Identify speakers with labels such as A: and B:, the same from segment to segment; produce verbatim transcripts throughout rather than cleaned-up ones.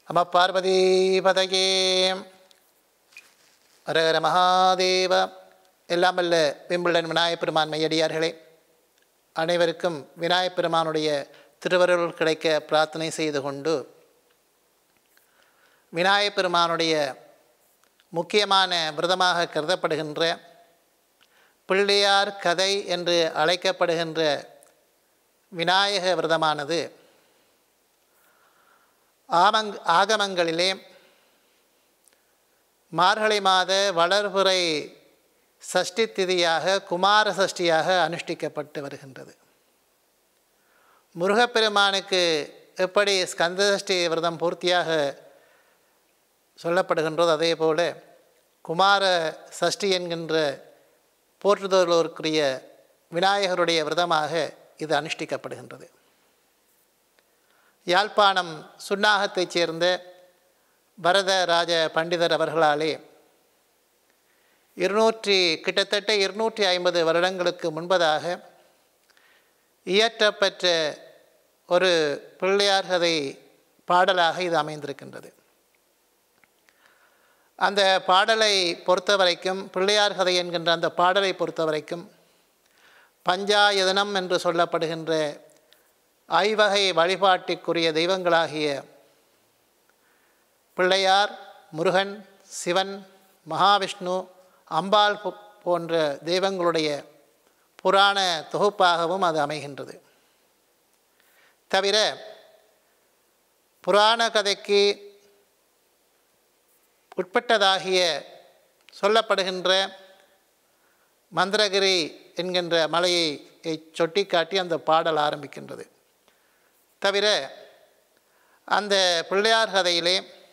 A: நம பார்வதிபதையே ஹரஹர மகாதேவ. எல்லாம் வல்ல விம்பிள்டன் விநாயகப் பெருமான் மையடியார்களே, அனைவருக்கும் விநாயகப் பெருமானுடைய திருவருள் கிடைக்க பிரார்த்தனை செய்து கொண்டு, விநாயகப் பெருமானுடைய முக்கியமான விரதமாக கருதப்படுகின்ற பிள்ளையார் கதை என்று அழைக்கப்படுகின்ற விநாயக விரதமானது ஆமங் ஆகமங்களிலே மார்கழி மாத வளர்புறை சஷ்டி திதியாக குமார சஷ்டியாக அனுஷ்டிக்கப்பட்டு வருகின்றது. முருகப்பெருமானுக்கு எப்படி ஸ்கந்த சஷ்டி விரதம் பூர்த்தியாக சொல்லப்படுகின்றதோ, அதே போல குமார சஷ்டி என்கின்ற போற்றுதலோருக்குரிய விநாயகருடைய விரதமாக இது அனுஷ்டிக்கப்படுகின்றது. யாழ்ப்பாணம் சுன்னாகத்தைச் சேர்ந்த வரதராஜ பண்டிதர் அவர்களாலே இருநூற்றி கிட்டத்தட்ட இருநூற்றி ஐம்பது வருடங்களுக்கு முன்பதாக இயற்றப்பெற்ற ஒரு பிள்ளையார் கதை பாடலாக இது அமைந்திருக்கின்றது. அந்த பாடலை பொறுத்த வரைக்கும், பிள்ளையார் கதை என்கின்ற அந்த பாடலை பொறுத்த வரைக்கும், பஞ்சாயதனம் என்று சொல்லப்படுகின்ற ஐவகை வழிபாட்டிற்குரிய தெய்வங்களாகிய பிள்ளையார், முருகன், சிவன், மகாவிஷ்ணு, அம்பாள் போன்ற தெய்வங்களுடைய புராண தொகுப்பாகவும் அது அமைகின்றது. தவிர புராண கதைக்கு உட்பட்டதாகிய சொல்லப்படுகின்ற மந்திரகிரி என்கின்ற மலையை சுட்டி காட்டி அந்த பாடல் ஆரம்பிக்கின்றது. தவிர அந்த பிள்ளையார் கதையிலே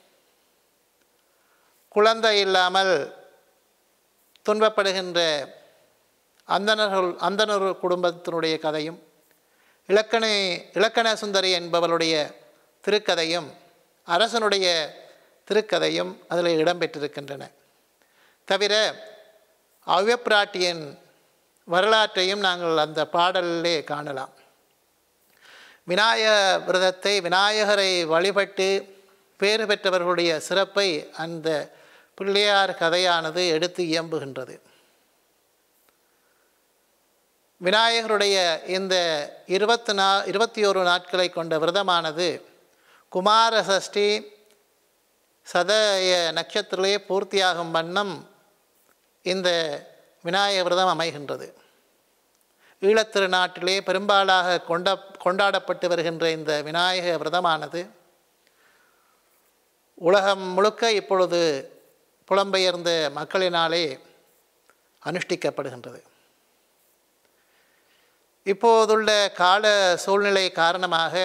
A: குழந்தை இல்லாமல் துன்பப்படுகின்ற அந்தணர்கள் அந்தணர் குடும்பத்தினுடைய கதையும், இலக்கண இலக்கண சுந்தரி என்பவளுடைய திருக்கதையும், அரசனுடைய திருக்கதையும் அதில் இடம்பெற்றிருக்கின்றன. தவிர அவ்யப்பிராட்டியின் வரலாற்றையும் நாங்கள் அந்த பாடலிலே காணலாம். விநாயக விரதத்தை, விநாயகரை வழிபட்டு பேறு பெற்றவர்களுடைய சிறப்பை அந்த பிள்ளையார் கதையானது எடுத்து இயம்புகின்றது. விநாயகருடைய இந்த இருபத்தி நா இருபத்தி ஓரு நாட்களை கொண்ட விரதமானது குமார சஷ்டி சதய நட்சத்திரத்திலே பூர்த்தியாகும் வண்ணம் இந்த விநாயக விரதம் அமைகின்றது. ஈழத்திருநாட்டிலே பெரும்பாலாக கொண்ட கொண்டாடப்பட்டு வருகின்ற இந்த விநாயக விரதமானது உலகம் முழுக்க இப்பொழுது புலம்பெயர்ந்த மக்களினாலே அனுஷ்டிக்கப்படுகின்றது. இப்போதுள்ள கால சூழ்நிலை காரணமாக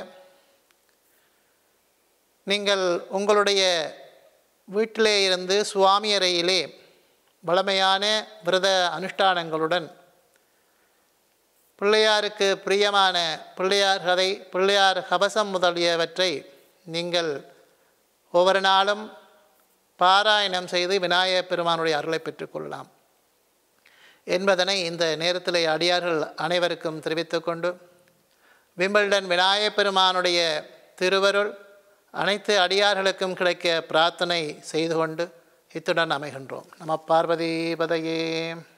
A: நீங்கள் உங்களுடைய வீட்டிலே இருந்து சுவாமி அறையிலே வளமையான விரத அனுஷ்டானங்களுடன் பிள்ளையாருக்கு பிரியமான பிள்ளையார் கதை, பிள்ளையார் கவசம் முதலியவற்றை நீங்கள் ஒவ்வொரு நாளும் பாராயணம் செய்து விநாயகப் பெருமானுடைய அருளை பெற்றுக்கொள்ளலாம் என்பதனை இந்த நேரத்தில் அடியார்கள் அனைவருக்கும் தெரிவித்துக்கொண்டு, விம்பிள்டன் விநாயகப் பெருமானுடைய திருவருள் அனைத்து அடியார்களுக்கும் கிடைக்க பிரார்த்தனை செய்து கொண்டு இத்துடன் அமைகின்றோம். நம பார்வதிபதையே.